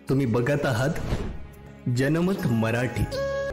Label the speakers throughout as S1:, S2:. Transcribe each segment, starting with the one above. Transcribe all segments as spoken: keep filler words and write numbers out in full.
S1: तुम्ही बघत आहात जनमत मराठी।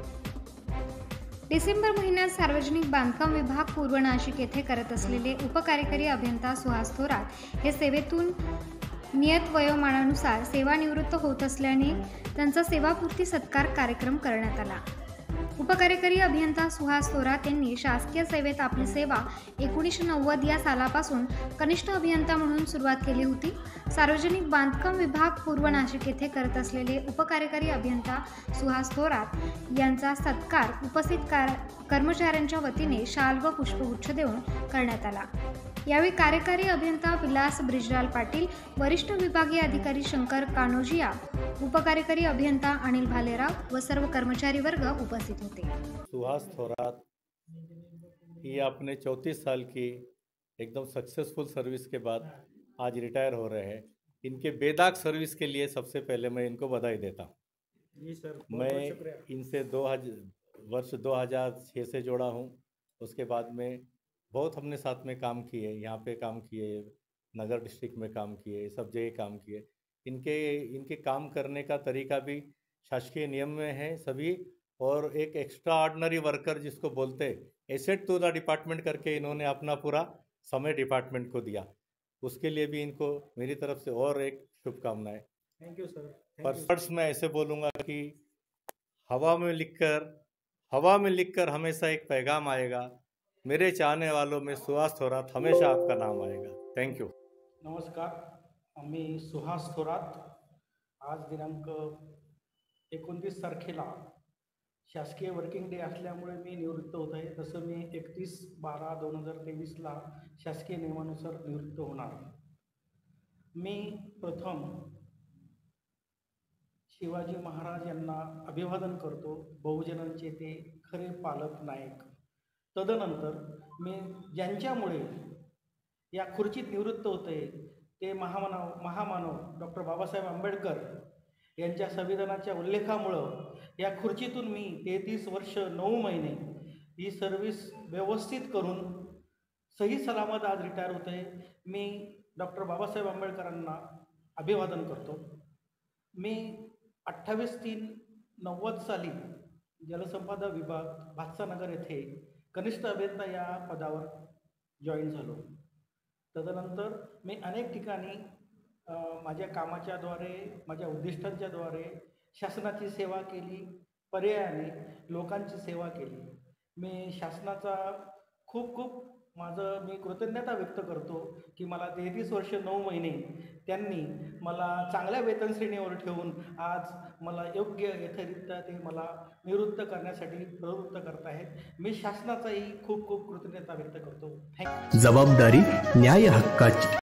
S2: डिसेंबर महिन्यात सार्वजनिक बांधकाम विभाग पूर्व नाशिक येथे करत असलेले उपकार्यकारी अभियंता सुहास थोरात हे सेवेतून नियत वयोमानानुसार सेवानिवृत्त होत असल्याने त्यांचा सेवापूर्ती सत्कार कार्यक्रम करण्यात आला। उपकार्यकारी अभियंता सुहास थोरात यांनी शासकीय सेवेत आपली सेवा एकोणीसशे नव्वद या सालापासून कनिष्ठ अभियंता म्हणून सुरुवात केली होती। सार्वजनिक बांधकाम विभाग पूर्व नाशिक येथे करत असलेले उपकार्यकारी अभियंता सुहास थोरात यांचा सत्कार उपस्थित कर्मचाऱ्यांच्या वतीने शाल व पुष्पगुच्छ देऊन करण्यात आला। यावेळी कार्यकारी अभियंता विलास ब्रिजलाल पाटील, वरिष्ठ विभागीय अधिकारी शंकर कानोजिया, उपकार्यकारी अभियंता अनिल भालेराव व सर्व कर्मचारी वर्ग उपस्थित होते।
S3: सुहास थोरात ये अपने चौंतीस साल की एकदम सक्सेसफुल सर्विस के बाद आज रिटायर हो रहे हैं। इनके बेदाग सर्विस के लिए सबसे पहले मैं इनको बधाई देता हूँ।
S4: जी सर,
S3: मैं इनसे दो हजार वर्ष दो हज़ार छः से जोड़ा हूँ। उसके बाद में बहुत हमने साथ में काम किए, यहाँ पे काम किए, नगर डिस्ट्रिक्ट में काम किए, सब जगह काम किए। इनके इनके काम करने का तरीका भी शासकीय नियम में है सभी, और एक एक्स्ट्रा ऑर्डिनरी वर्कर जिसको बोलते हैं एसेट टू द डिपार्टमेंट करके इन्होंने अपना पूरा समय डिपार्टमेंट को दिया। उसके लिए भी इनको मेरी तरफ से और एक शुभकामनाएं।
S4: Thank you sir.
S3: पर फर्स्ट मैं ऐसे बोलूँगा कि हवा में लिखकर हवा में लिखकर हमेशा एक पैगाम आएगा। मेरे चाहने वालों में सुहास थोरात हमेशा आपका नाम आएगा। Thank you.
S4: नमस्कार, मी सुहास थोरात। आज दिनांक एकोणतीस तारखेला शासकीय वर्किंग डे असल्यामुळे मी निवृत्त होत आहे। तसं मी एकतीस बारा दोन हजार तेवीसला शासकीय नियमानुसार निवृत्त होणार। मी प्रथम शिवाजी महाराज यांना अभिवादन करतो, बहुजनांचे ते खरे पालक नायक। तदनंतर मी ज्यांच्यामुळे या खुर्चीत निवृत्त होते ते महामानव महामानव डॉक्टर बाबासाहेब आंबेडकर यांच्या संविधानाच्या उल्लेखामुळं या खुर्चीतून मी तेहतीस वर्ष नऊ महिने ही सर्विस व्यवस्थित करून सही सलामत आज रिटायर होते। मी डॉक्टर बाबासाहेब आंबेडकरांना अभिवादन करतो। मी अठ्ठावीस तीन नव्वद साली जलसंपदा विभाग भातसानगर येथे कनिष्ठ अभियंता या पदावर जॉईन झालो। तदनंतर मी अनेक ठिकाणी माझ्या कामाच्याद्वारे, माझ्या उद्दिष्टांच्याद्वारे शासनाची सेवा केली, पर्यायाने लोकांची सेवा केली। मी शासनाचा खूप खूप माझं मी कृतज्ञता व्यक्त करतो की मला तेहतीस वर्ष नऊ महिने त्यांनी मला चांगल्या वेतन श्रेणीवर ठेवून आज मला योग्य यथारीत्या ते मला निवृत्त करण्यासाठी प्रवृत्त करत आहेत। मी शासनाचाही खूप खूप कृतज्ञता व्यक्त करतो। थँक्यू।
S1: जबाबदारी न्याय हक्काची।